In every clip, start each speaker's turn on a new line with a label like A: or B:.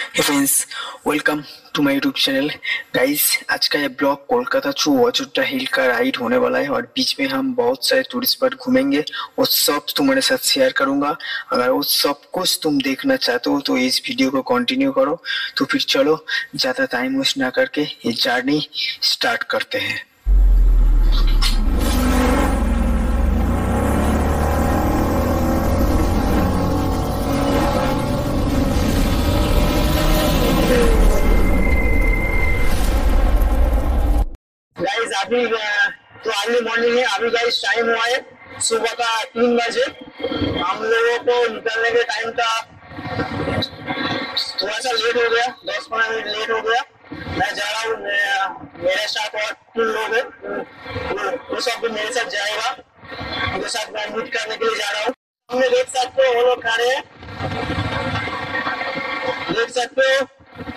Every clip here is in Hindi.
A: Hey friends, welcome to my YouTube channel. Guys, आज का ये blog Kolkata to Ayodhya hill का राइड होने वाला है और बीच में हम बहुत सारे टूरिस्ट स्पॉट घूमेंगे। वो सब तुम्हारे साथ शेयर करूंगा। अगर वो सब कुछ तुम देखना चाहते हो तो इस वीडियो को कंटिन्यू करो। तो फिर चलो ज़्यादा टाइम वेस्ट ना करके ये जर्नी स्टार्ट करते हैं। गाइस अभी तो अर्ली मॉर्निंग है। अभी गाइस टाइम हुआ है सुबह का 3 बजे। हम लोगों को निकलने के टाइम का थोड़ा सा लेट हो गया, 10-15 मिनट लेट हो गया। मैं जा रहा हूँ, मेरे साथ और 3 लोग हैं, वो सब भी मेरे साथ जाएगा। उनके साथ मैं मीट करने के लिए जा रहा हूँ। हमने देख सकते हो वो लोग खड़े हैं, देख सकते हो।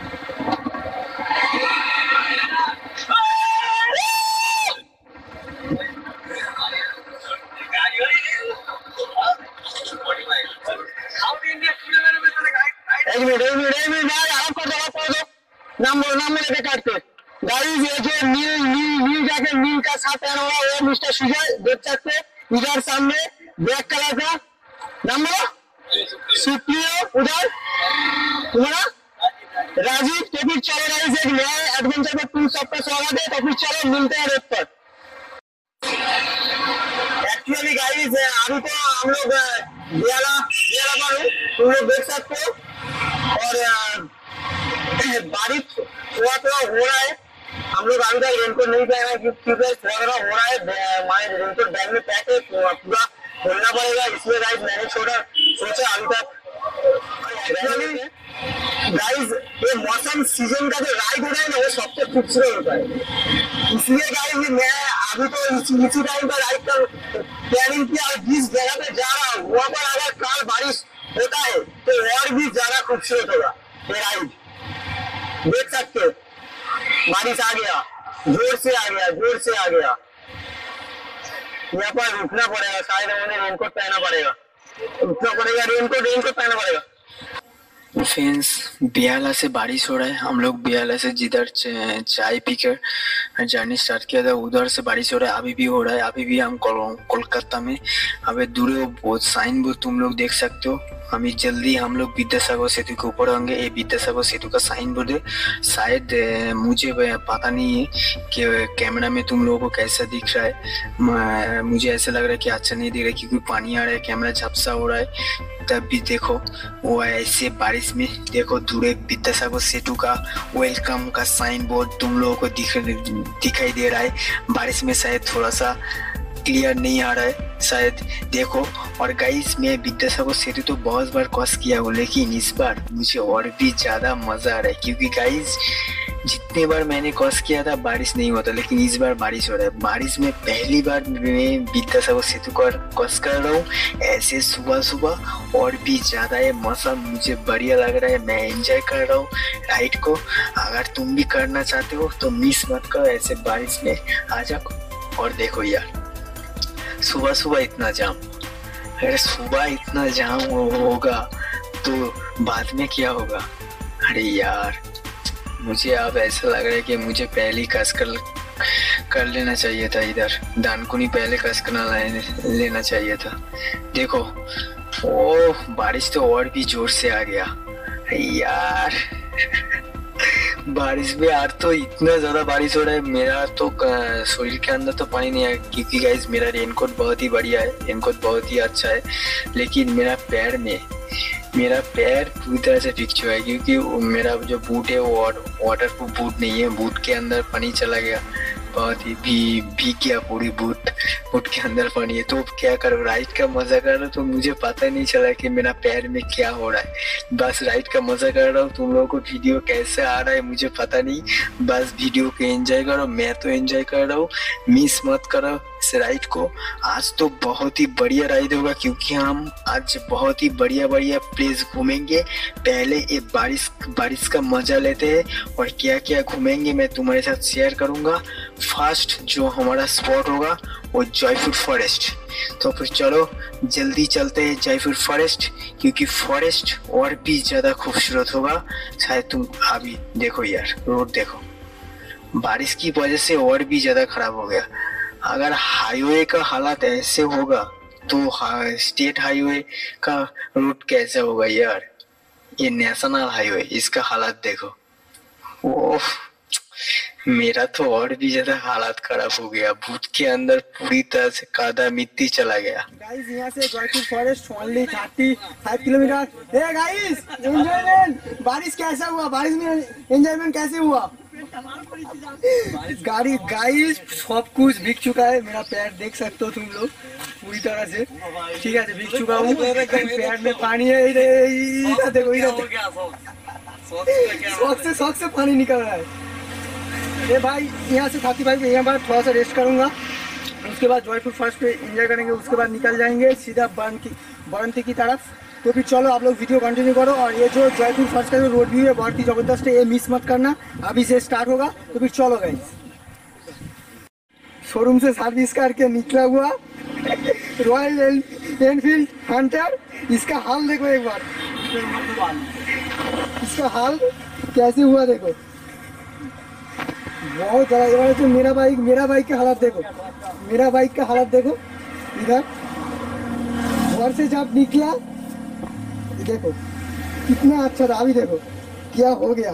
A: एक मिनट भाई, आप कर दो नाम लेके काटते। गाइस, ये जो नील जैकेट, नील का साथ पहना हुआ वो मिस्टर सुजय, देख सकते हैं इधर सामने ब्लैक कलर का। नाम बोलो। सुप्रियो। उधर तुम्हारा राजीव। तो फिर चलो गाइस, एक नए एडवेंचर में तुम सबका स्वागत है। तो फिर चलो मिलते हैं रोड पर। एक्चुअली गाइस अभी तो हम लोग बियाला पर हूँ, तुम लोग देख सकते हो। और बारिश थोड़ा थोड़ा हो रहा है। हम लोग अभी तक रेनकोट नहीं पहना क्योंकि थोड़ा थोड़ा हो रहा है। हमारे रेनकोट बैग में पैक है, पूरा खोलना पड़ेगा, इसलिए गाइस मैंने सोचा अभी तक। गाइस ये मौसम सीजन का जो राइड हो रहा है ना, वो सबसे खूबसूरत होता है। इसलिए गाइस मैं अभी तो इसी टाइम पर राइड का प्लानिंग किया और जिस जगह पे जा रहा हूँ वहाँ पर अगर कल बारिश होता है तो और भी ज्यादा खूबसूरत होगा ये राइड। देख सकते हो बारिश आ गया, जोर से आ गया। यहाँ पर रुकना पड़ेगा, शायद हमें रेनकोट पहनना पड़ेगा, रेनकोट पहनना पड़ेगा। फ्रेंड्स, बियाला से बारिश हो रहा है। हम लोग बियाला से जिधर चाय पीकर जर्नी स्टार्ट किया था उधर से बारिश हो रहा है, अभी भी हो रहा है। अभी भी हम कोलकाता में। अभी दूर बहुत साइन बोर्ड तुम लोग देख सकते हो। अभी जल्दी हम लोग विद्यासागर सेतु के ऊपर होंगे। ये विद्यासागर सेतु का साइन बोर्ड है। शायद मुझे पता नहीं है कि कैमरा में तुम लोगों को कैसा दिख रहा है। मुझे ऐसा लग रहा है कि अच्छा नहीं दिख रहा है क्योंकि पानी आ रहा है, कैमरा झपसा हो रहा है। तब भी देखो वो ऐसे बारिश में देखो दूर विद्यासागर सेतु का वेलकम का साइन बोर्ड तुम लोगों को दिखाई दे रहा है। बारिश में शायद थोड़ा सा क्लियर नहीं आ रहा है शायद, देखो। और गाइस मैं विद्यासागर सेतु तो बहुत बार क्रॉस किया हूँ, लेकिन इस बार मुझे और भी ज्यादा मजा आ रहा है क्योंकि गाइस जितने बार मैंने क्रॉस किया था बारिश नहीं होता, लेकिन इस बार बारिश हो रहा है। बारिश में पहली बार मैं विद्यासागर सेतु को क्रॉस कर रहा हूँ ऐसे सुबह और भी ज्यादा ये मौसम मुझे बढ़िया लग रहा है। मैं एंजॉय कर रहा हूँ राइड को। अगर तुम भी करना चाहते हो तो मिस मत करो, ऐसे बारिश में आ जाओ। और देखो यार, सुबह इतना जाम, अगर सुबह इतना जाम होगा तो बाद में क्या होगा। अरे यार, मुझे अब ऐसा लग रहा है कि मुझे पहले ही कस कर लेना चाहिए था। इधर दानकुनी पहले कस कर लेना चाहिए था। देखो ओह, बारिश तो और भी जोर से आ गया। अरे यार बारिश में यार तो इतना ज्यादा बारिश हो रहा है, मेरा तो शरीर के अंदर तो पानी नहीं आया क्योंकि गाइस मेरा रेनकोट बहुत ही बढ़िया है, रेनकोट बहुत ही अच्छा है। लेकिन मेरा पैर पूरी तरह से भीग चुका है क्योंकि मेरा जो बूट है वो वाटर प्रूफ बूट नहीं है। बूट के अंदर पानी चला गया, बहुत ही भीग गया पूरी बूट के अंदर पानी है। तो क्या करो, राइड का मजा कर रहा हूँ तो मुझे पता नहीं चला कि मेरा पैर में क्या हो रहा है। बस राइड का मजा कर रहा हूँ। तुम लोगों को वीडियो कैसे आ रहा है मुझे पता नहीं, बस वीडियो को एंजॉय करो। मैं तो एंजॉय कर रहा हूँ, मिस मत करो
B: इस राइड को। आज तो बहुत ही बढ़िया राइड होगा क्योंकि हम आज बहुत ही बढ़िया बढ़िया प्लेस घूमेंगे। पहले ये बारिश का मजा लेते हैं और क्या क्या घूमेंगे मैं तुम्हारे साथ शेयर करूंगा। फर्स्ट जो हमारा स्पॉट होगा वो जयपुर फॉरेस्ट। तो फिर चलो जल्दी चलते हैं जयपुर फॉरेस्ट, क्योंकि फॉरेस्ट और भी ज्यादा खूबसूरत होगा। शायद तुम अभी देखो यार, रोड देखो, बारिश की वजह से और भी ज्यादा खराब हो गया। अगर हाईवे का हालत ऐसे होगा तो स्टेट हाईवे का रूट कैसे होगा यार। ये नेशनल हाईवे, इसका हालत देखो। ओह, मेरा तो और भी ज्यादा हालत खराब हो गया। बूथ के अंदर पूरी तरह से कादा मिट्टी चला गया।
A: गाइस यहाँ से Jaipur forest only 35 kilometre. Hey guys, enjoyment बारिश कैसा हुआ? बारिश में एंजॉयमेंट कैसे हुआ? गाड़ी गाइस सब कुछ भीग चुका है। मेरा पैर देख सकते हो तुम लोग पूरी तरह से, ठीक है, भीग चुका हूँ। पैर में पानी है, इधर देखो, इधर शौक से पानी निकल रहा है। ये भाई यहाँ से 35 यहाँ पर थोड़ा सा रेस्ट करूँगा, उसके बाद जयपुर फॉरेस्ट पे एंजॉय करेंगे, उसके बाद निकल जाएंगे सीधा बरंती की तरफ। तो फिर चलो आप लोग वीडियो कंटिन्यू करो। और ये जो जयपुर फॉरेस्ट का जो रोड व्यू है बहुत ही जबरदस्त है, ये मिस मत करना, अभी से स्टार्ट होगा। तो फिर चलो गाइस, शोरूम से सर्विस करके निकला हुआ रॉयल एनफील्ड हंटर, इसका हाल देखो एक बार, इसका हाल कैसे हुआ देखो, बहुत ज़्यादा। तो मेरा बाइक का हालत देखो, मेरा बाइक का हालत देखो। इधर घर से जब निकला देखो कितना अच्छा था, अभी देखो क्या हो गया,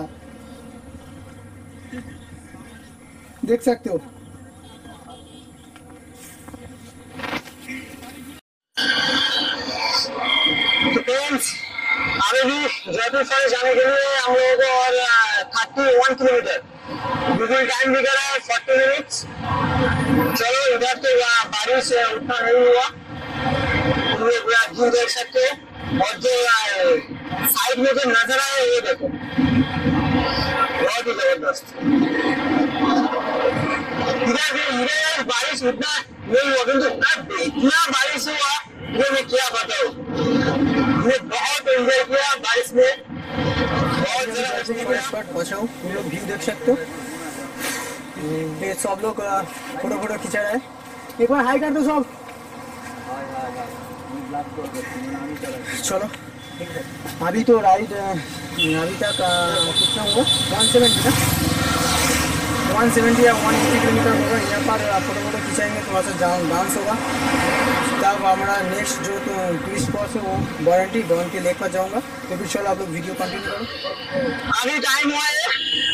A: देख सकते हो। अभी भी जयपुर फॉरेस्ट जाने के लिए हम लोगों को और 31 किलोमीटर, गूगल टाइम दिखा रहा है 40 मिनट्स। चलो इधर तो बारिश उतना नहीं हुआ, तुम लोग व्यू देख सकते हो। और जो साइड में जो नजर आया ये देखो, बहुत ही जबरदस्त। इधर बारिश उतना नहीं हुआ, किंतु इतना बारिश हुआ ये मैं क्या बताऊँ। मैं बहुत एंजॉय किया बारिश में, बहुत ज्यादा पहुंचा हूँ। तुम लोग व्यू देख सकते हो, ये सब लोग फोटो खींचा रहा है। एक बार हाई कर दो सब। चलो अभी तो राइड अभी तक कितना हुआ, 170 ना, 170 या 180 किलोमीटर होगा। यहाँ पर फोटो खिंचाएंगे, थोड़ा सा डांस होगा। तब हमारा नेक्स्ट जो टूरिस्ट स्पॉट है वो वारंटी लेक पर जाऊँगा। तो फिर चलो आप लोग वीडियो कंटिन्यू करो। अभी टाइम हुआ है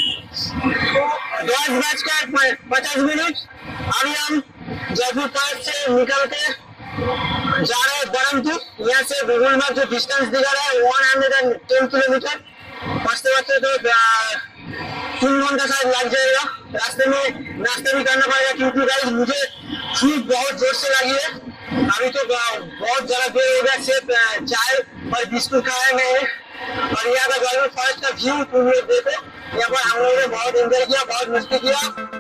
A: 10:50। अभी हम जयपुर पार्क से निकल के जा रहे हैं बरमपुर। यहाँ से गूगल मैप जो डिस्टेंस दिखा रहा है 110 किलोमीटर। बचते तो 3 घंटा शायद लग जाएगा। रास्ते में नाश्ता भी करना पड़ेगा क्योंकि गाइस मुझे भूख बहुत जोर से लगी है। अभी तो बहुत ज्यादा देर हो गया, सिर्फ चाय और बिस्कुट खाए मैं। और यहाँ का जयपुर फॉरेस्ट का व्यू तुम लोग देखो। यहाँ पर हम लोगों ने बहुत एंजॉय किया, बहुत मस्ती किया।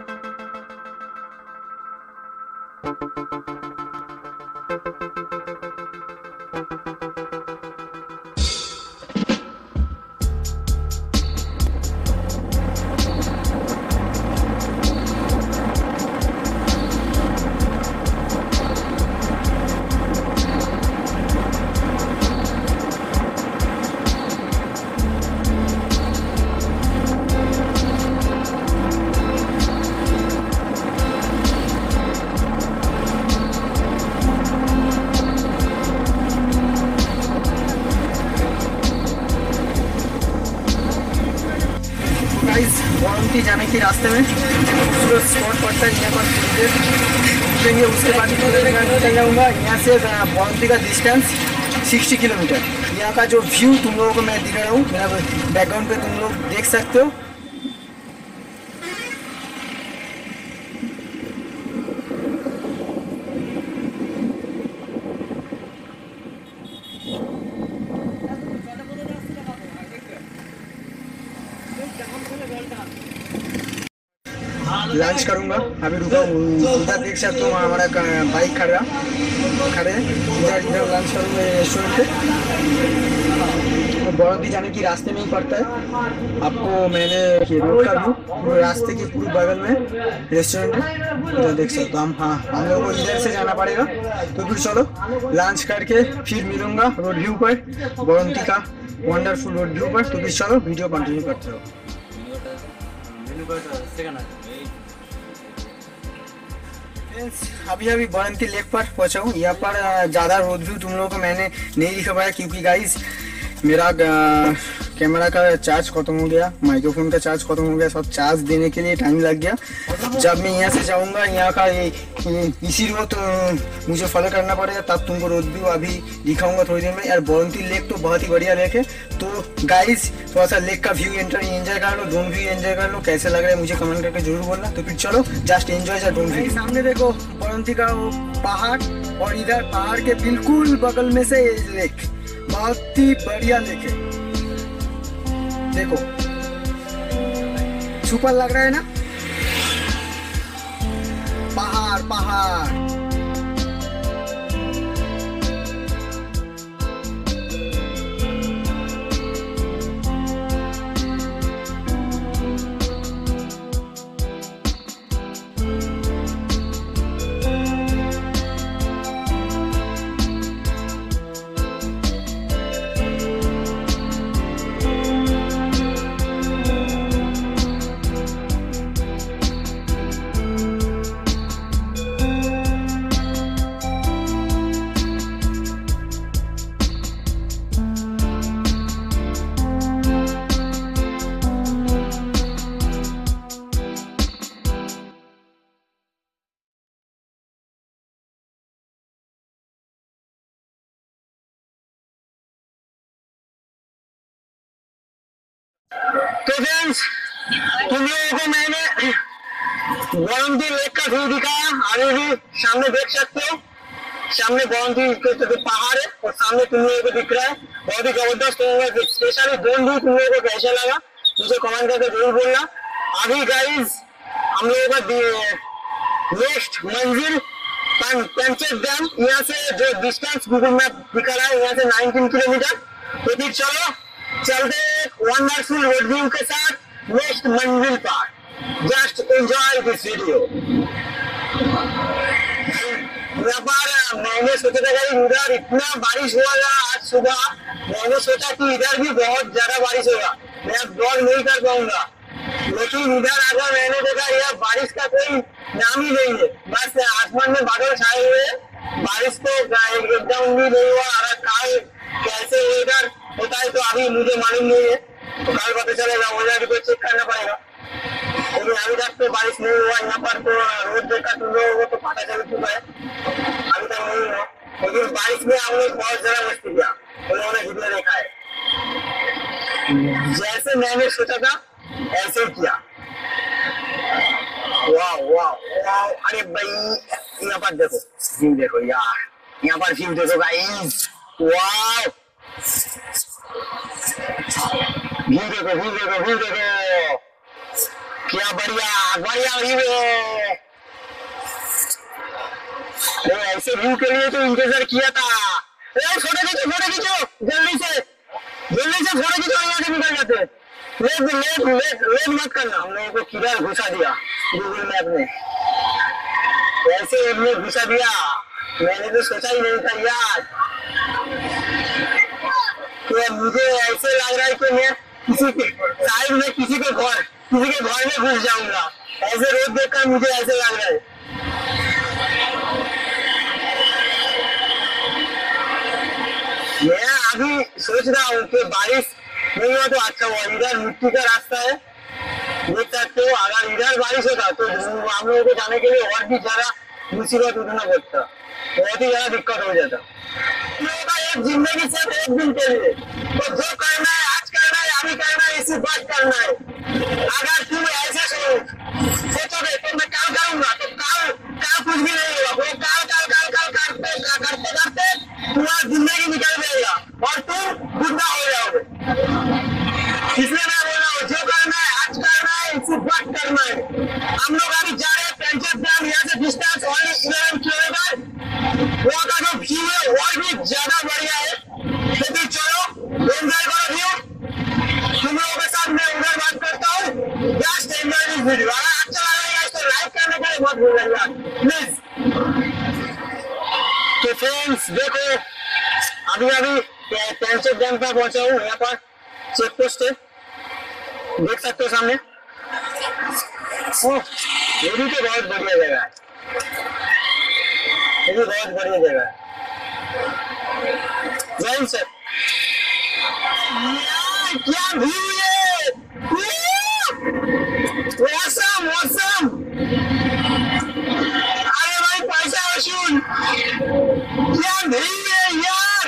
A: बरमती जाने के रास्ते में खूबसूरत स्पॉट पड़ता है, यहाँ पर घूमेंगे। उसके बाद चल जाऊँगा। यहाँ से बरमती का डिस्टेंस 60 किलोमीटर। यहाँ का जो व्यू तुम लोगों को मैं दिखा रहा हूँ, मेरा बैकग्राउंड पे तुम लोग देख सकते हो।
B: लंच करूँगा। अभी रुका उधर देख सकते हो हमारा बाइक खड़े इधर लंच करूँगा रेस्टोरेंट पे। तो बड़ौदी जाने की रास्ते में ही पड़ता है, आपको मैंने रोड का व्यू रास्ते के पूरे बगल में रेस्टोरेंट है, इधर देख सकते हो हम। हाँ, हम लोगों को इधर से जाना पड़ेगा। तो फिर चलो लंच करके फिर मिलूंगा रोड व्यू पर, बड़ौदी का वंडरफुल रोड व्यू पर। तो फिर चलो वीडियो कंटिन्यू करते रहो। अभी बड़ौदी लेक पर पहुंचा हूँ। यहाँ पर ज़्यादा रोड व्यू तुम लोगों को मैंने नहीं दिखा पाया क्योंकि गाइस मेरा कैमरा का चार्ज खत्म हो गया, माइक्रोफोन का चार्ज खत्म हो गया, सब चार्ज देने के लिए टाइम लग गया। जब मैं यहाँ से जाऊँगा यहाँ का इसी रोड मुझे फॉलो करना पड़ेगा, तब तुमको रोड व्यू अभी दिखाऊंगा थोड़ी देर में। यार बड़ौदी लेक तो बहुत ही बढ़िया लेक है। तो गाइस थोड़ा सा लेक का व्यू एंजॉय कर लो, ड्रोन व्यू एंजॉय कर लो। कैसे लग रहा है मुझे कमेंट करके जरूर बोलना। तो फिर चलो just enjoy the drone view. सामने देखो बड़ौदी का वो पहाड़, और इधर पहाड़ के बिल्कुल बगल में से लेक, बहुत ही बढ़िया लेक है। देखो सुपर लग रहा है ना, पहाड़।
A: तो फ्रेंड्स तुम लोगों को मैंने बड़ौदी लेक का व्यू दिखाया। अभी भी सामने देख सकते हो, सामने बड़ौदी के पहाड़ है और सामने तुम लोगों को दिख रहा है। बहुत ही जबरदस्त होगा। स्पेशली ड्रोन व्यू तुम लोगों को कैसा लगा मुझे कमेंट करके जरूर बोलना। अभी गाइस हम लोगों का नेक्स्ट मंजिल पंचेत डैम, यहाँ से जो डिस्टेंस गूगल मैप दिखा रहा है यहाँ से 19 किलोमीटर। तो फिर चलो चलते वंडरफुल रोड व्यू के साथ नेक्स्ट मंजिल पर। Just enjoy this video. यहाँ पर मैंने सोचा था कि उधर इतना बारिश हुआ आज सुबह, मैंने सोचा कि इधर भी बहुत ज्यादा बारिश होगा, मैं ब्लॉग नहीं कर पाऊंगा। लेकिन इधर आकर मैंने देखा यार बारिश का कोई नाम ही नहीं है, बस आसमान में बादल छाए हुए हैं, बारिश तो एकदम भी नहीं हुआ। अगर काल कैसे वेदर होता है तो अभी मुझे मालूम नहीं है, तो कल पता चलेगा, वेदर को चेक करना पड़ेगा। लेकिन अभी तक तो बारिश नहीं हुआ यहाँ पर, तो रोड देखा तुम लोगों को तो पता चल चुका है, अभी तक नहीं हुआ। लेकिन बारिश में हम लोग बहुत ज्यादा मस्ती किया, उन्होंने वीडियो देखा है। जैसे मैंने सोचा था ऐसे ही किया। वाह वाह वाह, अरे भाई यहाँ पर देखो व्यू, देखो यार यहाँ पर व्यू देखो गाइस, वाह व्यू देखो व्यू देखो व्यू देखो, क्या बढ़िया बढ़िया व्यू है। ऐसे व्यू के लिए तो इंतजार किया था। फोटो खींचो जल्दी से फोटो खींचो, यहाँ से निकल जाते। लेट मत करना, हम लोगों को किधर घुसा दिया गूगल मैप ने, ऐसे में घुसा दिया, मैंने तो सोचा ही नहीं था यार। तो मुझे ऐसे लग रहा है कि मैं किसी के शायद मैं किसी के घर में घुस जाऊंगा, ऐसे रोड देखकर मुझे ऐसे लग रहा है। मैं अभी सोच रहा हूँ कि बारिश नहीं हुआ तो अच्छा हुआ, इधर मिट्टी का रास्ता है देख सकते हो। अगर इधर बारिश होता तो हम लोगों को जाने के लिए और भी ज्यादा मुसीबत उठाना पड़ता, बहुत ही ज्यादा दिक्कत हो जाता। एक जिंदगी सिर्फ एक दिन के लिए, तो जो करना है आज करना है, अभी करना है, इसी बात करना है। अगर तुम ऐसे सोचोगे तो मैं कल करूंगा, तो कल कुछ भी नहीं होगा, वो कल करते तुम्हारी जिंदगी निकल जाएगा और तुम बुढ़ा हो जाओगे। इसलिए मैं बोल रहा हूँ जो करना है आज करना है, इसी बात करना है। हम लोग अभी अभी पेंचेट डैम पर पहुंचा हूँ। यहाँ पर चेक पोस्ट है, देख सकते हो सामने। ये भी तो बहुत बढ़िया जगह है, ये भी बहुत बढ़िया जगह है। जैन सर, क्या व्यू है, मौसम मौसम। अरे भाई पैसा वसूल, क्या व्यू है यार।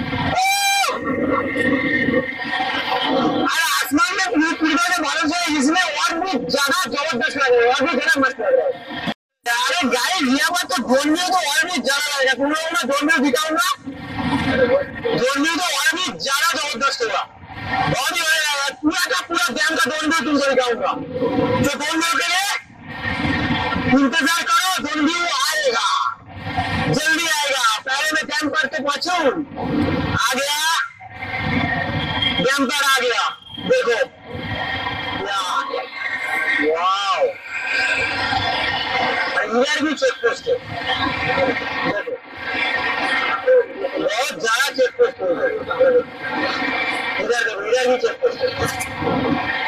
A: अरे आसमान में पूरा के बादल से इसमें और भी ज्यादा जबरदस्त लग रहा है, और भी ज्यादा मस्त लग रहा है। अरे गाइस यहाँ पर तो ड्रोन व्यू तो और भी ज्यादा लगेगा। तुम लोगों को ड्रोन व्यू दिखाऊंगा, ड्रोन व्यू तो और भी ज्यादा जबरदस्त होगा, बहुत ही बढ़िया। पूरा का पूरा डैम का ड्रोन व्यू तुमको दिखाऊंगा। तो ड्रोन व्यू के लिए इंतजार करो, ड्रोन व्यू आएगा, जल्दी आएगा। पहले मैं डैम पर के पहुंचू, आ गया डैम पर, आ गया। देखो वाओ, इधर भी चेक पोस्ट है, देखो बहुत ज्यादा चेक पोस्ट है इधर। देखो इधर भी चेक पोस्ट है।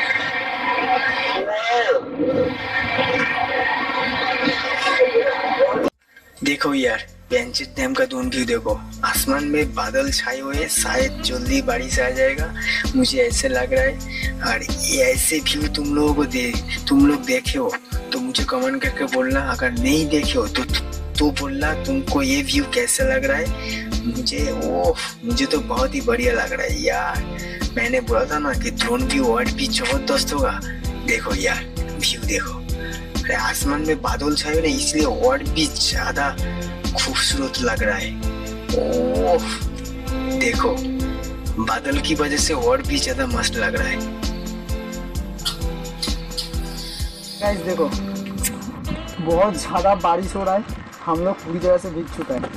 B: देखो यार, पेंचेट डैम का ड्रोन व्यू देखो। आसमान में बादल छाए हुए हैं, शायद जल्दी बारिश आ जाएगा, मुझे ऐसे लग रहा है। और ये ऐसे व्यू तुम लोगों को तुम लोग देखे हो तो मुझे कमेंट करके बोलना। अगर नहीं देखे हो तो बोलना तुमको ये व्यू कैसा लग रहा है। मुझे तो बहुत ही बढ़िया लग रहा है यार। मैंने बोला था ना कि ड्रोन व्यू और भी जबरदस्त होगा। देखो यार व्यू देखो, अरे आसमान में बादल छाए हुए, इसलिए और भी ज्यादा खूबसूरत लग रहा है। ओह देखो, बादल की वजह से और भी ज्यादा मस्त लग रहा है।
C: गाइस देखो, बहुत ज्यादा बारिश हो रहा है, हम लोग पूरी तरह से भीग चुका है।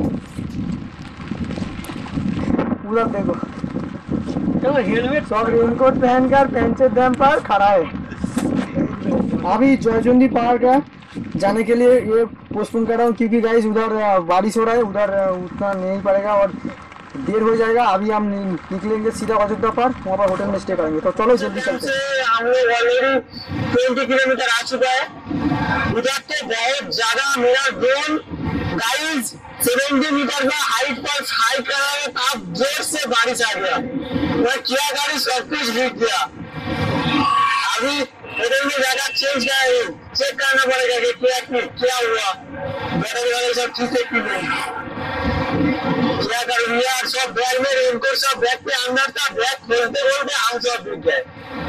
C: पूरा देखो, चलो हेलमेट सब रेनकोट पहनकर पेंचेट डैम पर खड़ा है। अभी जयचंदी पार्क है जाने के लिए ये पोस्टपोन कर रहा हूँ, क्योंकि गाइस उधर बारिश हो रहा है, उधर उतना नहीं पड़ेगा और देर हो जाएगा। अभी हम निकलेंगे सीधा अयोध्या पर, वहाँ पर होटल में स्टे करेंगे। तो चलो जल्दी चलते हैं।
A: हम लोग ऑलरेडी 20 किलोमीटर आ चुका है। उधर तो बहुत ज्यादा मेरा ड्रोन गाइस 70 मीटर का हाइट पर फ्लाई कर रहा है, तब जोर से बारिश आ गया। मैं क्या गाड़ी सब कुछ भीग गया। अभी होटल में ज्यादा चेक करना पड़ेगा कि क्या हुआ, बैटरी वाले सब ठीक है कि नहीं। क्या करूँ यार, सब बैग में रेनकोट सब बैग पे अंदर था, बैग खोलते खोलते हम सब भीग गए।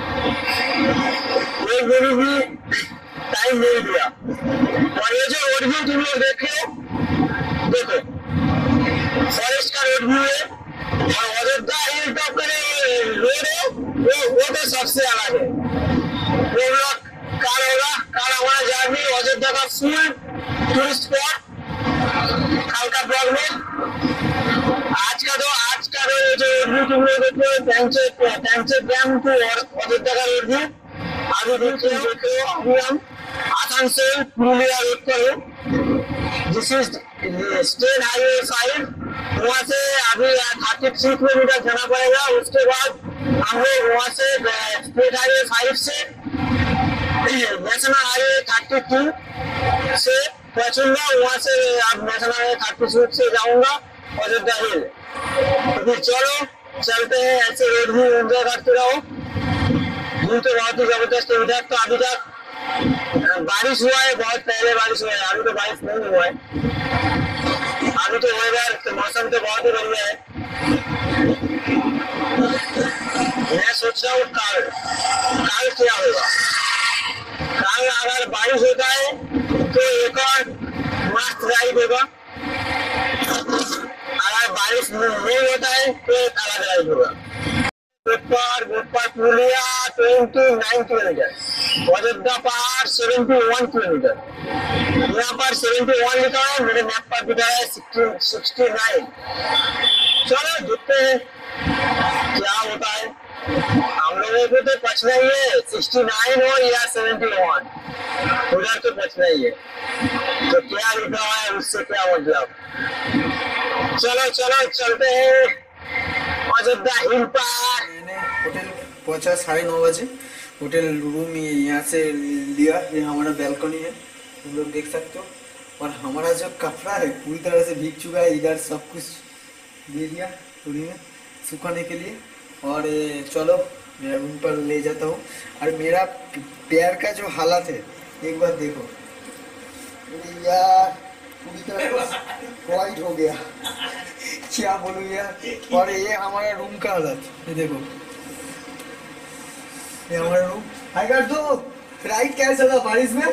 A: एक दिन भी टाइम नहीं दिया। और ये जो रोड व्यू तुम लोग देख रहे हो, देखो फॉरेस्ट का रोड व्यू है, और अयोध्या हिल टॉप का रोड है, वो तो सबसे अलग है। वो लोग कार होगा, कार हमारा जार्नी अयोध्या का फुल टूरिस्ट स्पॉट कल का ब्लॉग में। आज का जो रोड तुम लोग देखो, पेंचेट डैम टू अयोध्या का रोड व्यू। अभी देखो अभी हम आसानसोल पुरुलिया रोड पर हो, जिस स्टेट हाईवे 5, वहाँ से अभी 33 किलोमीटर जाना पड़ेगा। उसके बाद हम लोग वहाँ से स्टेट हाईवे 5 से नेशनल हाईवे 32 से पहुंचूंगा। वहाँ से अब नेशनल हाईवे 36 से जाऊंगा अयोध्या हिल। तो फिर चलो चलते हैं, ऐसे रोड भी एंजॉय करते रहो। व्यू तो बहुत ही जबरदस्त है। उधर तो अभी तक बारिश हुआ है, बहुत पहले बारिश हुआ है, अभी तो बारिश नहीं हुआ है। अभी तो वेदर मौसम तो बहुत ही बढ़िया है। मैं सोच रहा हूँ कल क्या होगा। कल अगर बारिश होता है तो एक और मस्त राइड होगा, अगर बारिश नहीं होता है तो एक अलग राइड होगा। गोपाल पुरुलिया 29 किलोमीटर, अयोध्या पहाड़ 71 किलोमीटर। यहाँ पर 71 लिखा है, मेरे मैप पर दिखा है 69। चलो देखते हैं क्या होता है। हम लोगों को तो बचना ही है, 69 हो या 71, उधर तो बचना ही है। तो क्या लिखा है उससे क्या मतलब। चलो चलते हैं। Ayodhya hill park.
C: मैंने होटल पहुंचा 9:30 बजे। होटल रूम यहाँ से लिया, ये हमारा बैल्कनी है, तुम लोग देख सकते हो। और हमारा जो कपड़ा है पूरी तरह से भीग चुका है, इधर सब कुछ दे दिया पूरी में सुखाने के लिए। और चलो मैं रूम पर ले जाता हूँ। और मेरा पैर का जो हालत है एक बार देखो, अरे यार पूरी तरह से वाइट हो गया, क्या बोलूं यार। और ये हमारा रूम का हालत, ये देखो, ये हमारा रूम। हाय कर दो, राइड कैसा था बारिश में?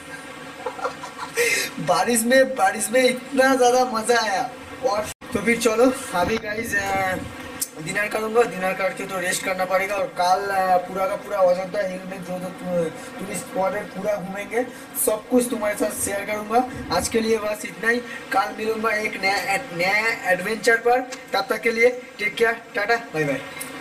C: बारिश में इतना ज्यादा मजा आया। और तो फिर चलो अभी गाइस डिनर करूंगा, डिनर करके तो रेस्ट करना पड़ेगा। और कल पूरा का पूरा अयोध्या हिल में जो टूरिस्ट स्पॉट है पूरा घूमेंगे, सब कुछ तुम्हारे साथ शेयर करूंगा। आज के लिए बस इतना ही, कल मिलूंगा एक नया एडवेंचर पर। तब तक के लिए take care, tata bye bye.